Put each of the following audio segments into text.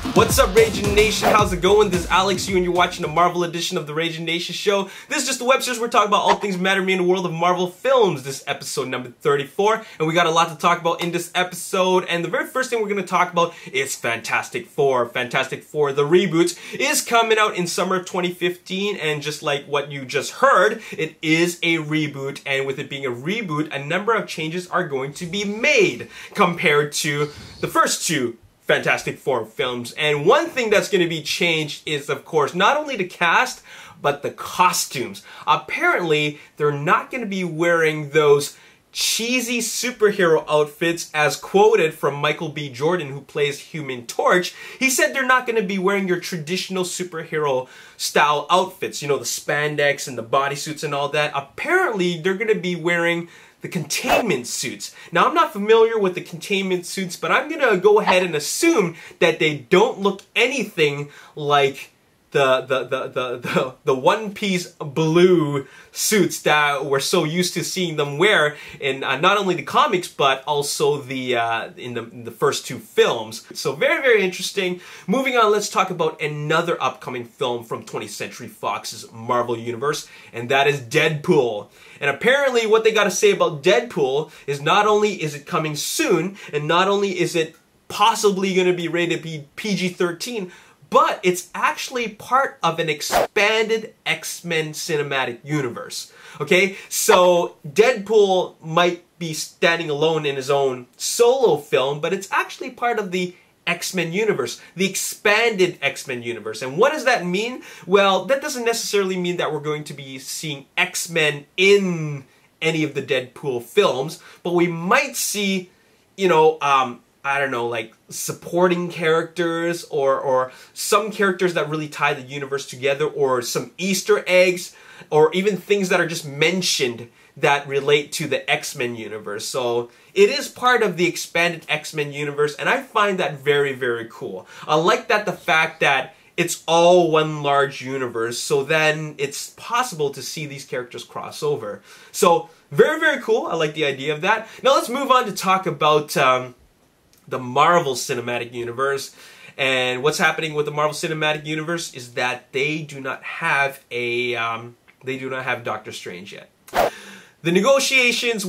What's up, Raging Nation? How's it going? This is Alex Yu, and you're watching the Marvel edition of the Raging Nation show. This is just the web series where we're talking about all things matter to me in the world of Marvel films. This is episode number 34, and we got a lot to talk about in this episode. And the very first thing we're going to talk about is Fantastic Four. Fantastic Four, the reboot, is coming out in summer of 2015, and just like what you just heard, it is a reboot. And with it being a reboot, a number of changes are going to be made compared to the first two Fantastic Four films. And one thing that's going to be changed is, of course, not only the cast, but the costumes. Apparently, they're not going to be wearing those cheesy superhero outfits as quoted from Michael B. Jordan, who plays Human Torch. He said they're not going to be wearing your traditional superhero style outfits, you know, the spandex and the bodysuits and all that. Apparently, they're going to be wearing the containment suits. Now, I'm not familiar with the containment suits, but I'm gonna go ahead and assume that they don't look anything like the one-piece blue suits that we're so used to seeing them wear in not only the comics but also in the first two films. So very, very interesting. Moving on, let's talk about another upcoming film from 20th Century Fox's Marvel Universe, and that is Deadpool. And apparently what they got to say about Deadpool is not only is it coming soon, and not only is it possibly going to be rated PG-13, but it's actually part of an expanded X-Men cinematic universe. Okay, so Deadpool might be standing alone in his own solo film, but it's actually part of the X-Men universe, the expanded X-Men universe. And what does that mean? Well, that doesn't necessarily mean that we're going to be seeing X-Men in any of the Deadpool films, but we might see, you know, I don't know, like supporting characters or some characters that really tie the universe together, or some Easter eggs, or even things that are just mentioned that relate to the X-Men universe. So it is part of the expanded X-Men universe, and I find that very, very cool. I like that the fact that it's all one large universe, so then it's possible to see these characters cross over. So very, very cool. I like the idea of that. Now let's move on to talk about the Marvel Cinematic Universe. And what's happening with the Marvel Cinematic Universe is that they do not have Doctor Strange yet. The negotiations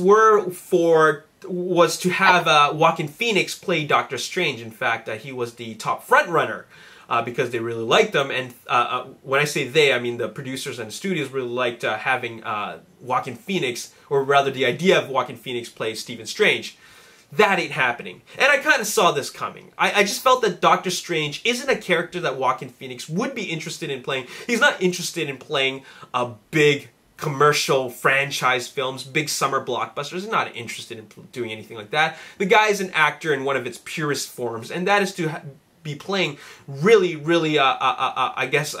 was to have Joaquin Phoenix play Doctor Strange. In fact, he was the top front runner because they really liked him. And when I say they, I mean the producers and the studios really liked having Joaquin Phoenix, or rather the idea of Joaquin Phoenix play Stephen Strange. That ain't happening. And I kind of saw this coming. I just felt that Doctor Strange isn't a character that Joaquin Phoenix would be interested in playing. He's not interested in playing a big commercial franchise films, big summer blockbusters. He's not interested in doing anything like that. The guy is an actor in one of its purest forms, and that is to be playing really, really, I guess,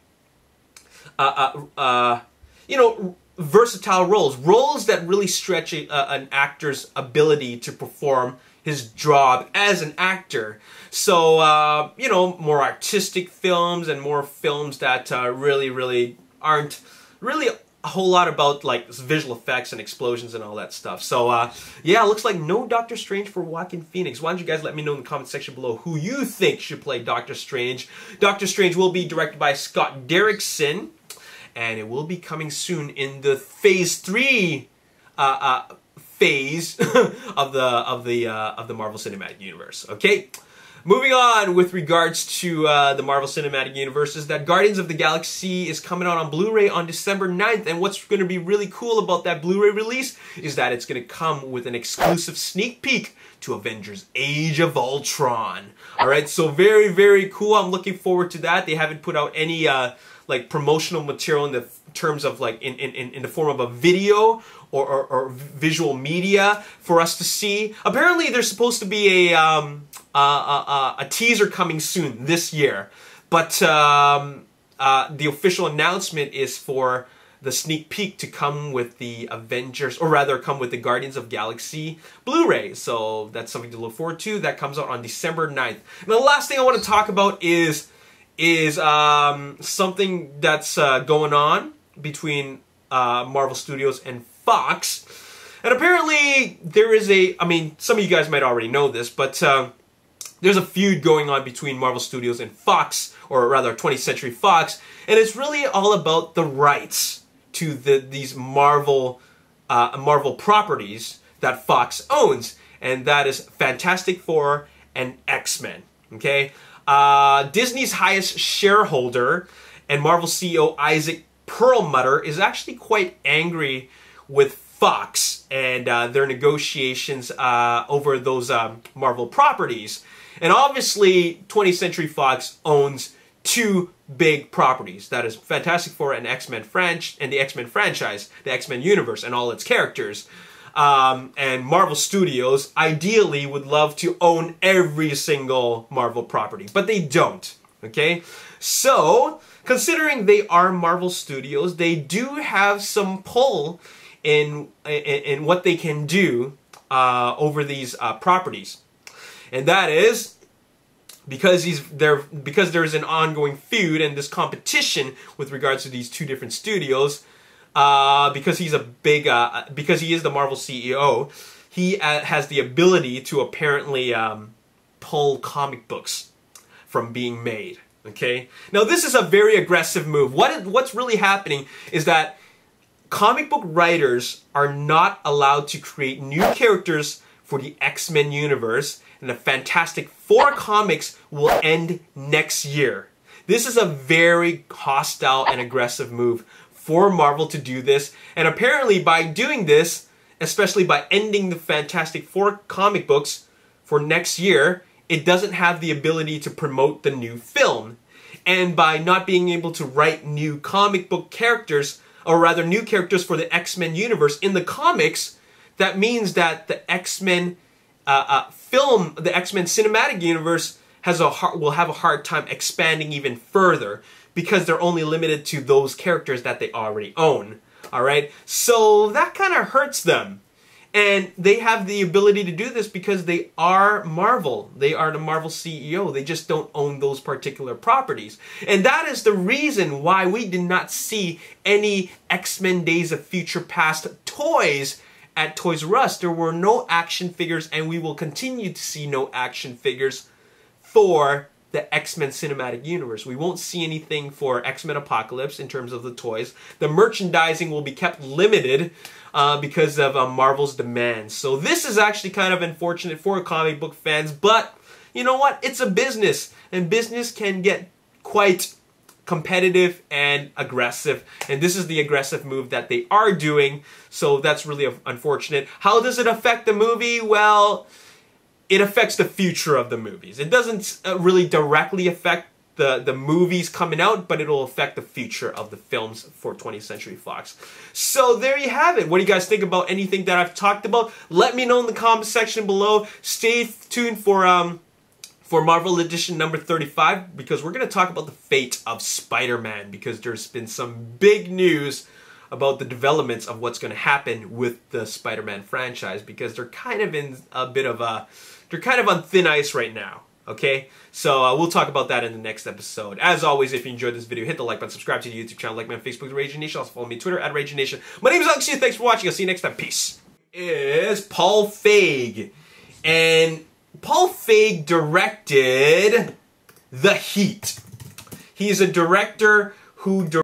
you know, versatile roles that really stretch an actor's ability to perform his job as an actor. So, you know, more artistic films and more films that really aren't really a whole lot about like visual effects and explosions and all that stuff. So, yeah, looks like no Doctor Strange for Joaquin Phoenix. Why don't you guys let me know in the comment section below who you think should play Doctor Strange. Doctor Strange will be directed by Scott Derrickson, and it will be coming soon in the Phase 3 phase of the Marvel Cinematic Universe. Okay, moving on with regards to the Marvel Cinematic Universe is that Guardians of the Galaxy is coming out on Blu-ray on December 9th, and what's going to be really cool about that Blu-ray release is that it's going to come with an exclusive sneak peek to Avengers Age of Ultron. Alright, so very, very cool. I'm looking forward to that. They haven't put out any like promotional material in the terms of like in the form of a video or visual media for us to see. Apparently there's supposed to be a teaser coming soon this year, but the official announcement is for the sneak peek to come with the Avengers, or rather come with the Guardians of Galaxy Blu-ray. So that's something to look forward to. That comes out on December 9th. And the last thing I want to talk about is something that's going on between Marvel Studios and Fox. And apparently there is I mean, some of you guys might already know this, but there's a feud going on between Marvel Studios and Fox, or rather 20th Century Fox, and it's really all about the rights to these Marvel properties that Fox owns, and that is Fantastic Four and X-Men. Okay, Disney's highest shareholder and Marvel CEO Isaac Perlmutter is actually quite angry with Fox and their negotiations over those Marvel properties. And obviously, 20th Century Fox owns two big properties. That is Fantastic Four and X-Men and the X-Men franchise, the X-Men universe and all its characters. And Marvel Studios ideally would love to own every single Marvel property, but they don't. Okay? So, considering they are Marvel Studios, they do have some pull in what they can do over these properties. And that is because there's an ongoing feud and this competition with regards to these two different studios. Because he is the Marvel CEO, he has the ability to apparently pull comic books from being made. Okay, now this is a very aggressive move. What's really happening is that comic book writers are not allowed to create new characters for the X-Men universe, and the Fantastic Four comics will end next year. This is a very hostile and aggressive move for Marvel to do this, and apparently by doing this, especially by ending the Fantastic Four comic books for next year, it doesn't have the ability to promote the new film. And by not being able to write new comic book characters, or rather new characters for the X-Men universe in the comics, that means that the X-Men the X-Men cinematic universe will have a hard time expanding even further because they're only limited to those characters that they already own. Alright? So that kind of hurts them. And they have the ability to do this because they are Marvel. They are the Marvel CEO. They just don't own those particular properties. And that is the reason why we did not see any X-Men Days of Future Past toys at Toys R Us. There were no action figures, and we will continue to see no action figures for the X-Men Cinematic Universe. We won't see anything for X-Men Apocalypse in terms of the toys. The merchandising will be kept limited because of Marvel's demands. So this is actually kind of unfortunate for comic book fans, but you know what? It's a business, and business can get quite competitive and aggressive, and this is the aggressive move that they are doing, so that's really unfortunate. How does it affect the movie? Well, it affects the future of the movies. It doesn't really directly affect the movies coming out, but it'll affect the future of the films for 20th Century Fox. So there you have it. What do you guys think about anything that I've talked about? Let me know in the comment section below. Stay tuned for Marvel Edition number 35, because we're going to talk about the fate of Spider-Man, because there's been some big news about the developments of what's going to happen with the Spider-Man franchise, because they're kind of in a bit of they're kind of on thin ice right now. Okay, so we'll talk about that in the next episode. As always, if you enjoyed this video, hit the like button, subscribe to the YouTube channel, like me on Facebook, Raging Nation. Also follow me on Twitter at Raging Nation. My name is Alex. Thanks for watching. I'll see you next time. Peace. Is Paul Feig, and Paul Feig directed The Heat. He's a director who